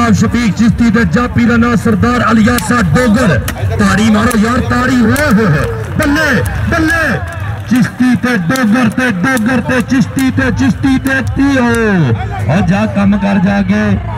शफीक चिश्ती ते जापी दा नाम सरदार अलियासा डोगर। ताड़ी मारो यार ताड़ी हो बल्ले बल्ले चिश्ती ते डोगर ते चिश्ती ते तियो और जा कम कर जाके